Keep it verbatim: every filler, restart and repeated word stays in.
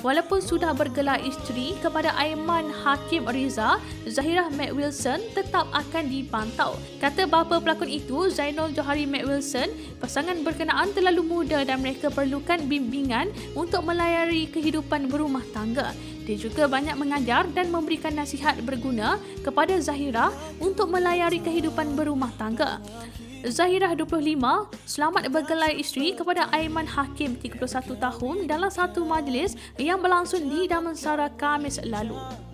Walaupun sudah bergelar isteri kepada Aiman Hakim Riza, Zahirah Mac Wilson tetap akan dipantau. Kata bapa pelakon itu, Zainul Johari Mac Wilson, pasangan berkenaan terlalu muda dan mereka perlukan bimbingan untuk melayari kehidupan berumah tangga. Dia juga banyak mengajar dan memberikan nasihat berguna kepada Zahirah untuk melayari kehidupan berumah tangga. Zahirah dua puluh lima selamat bergelar isteri kepada Aiman Hakim tiga puluh satu tahun dalam satu majlis yang berlangsung di Damansara Khamis lalu.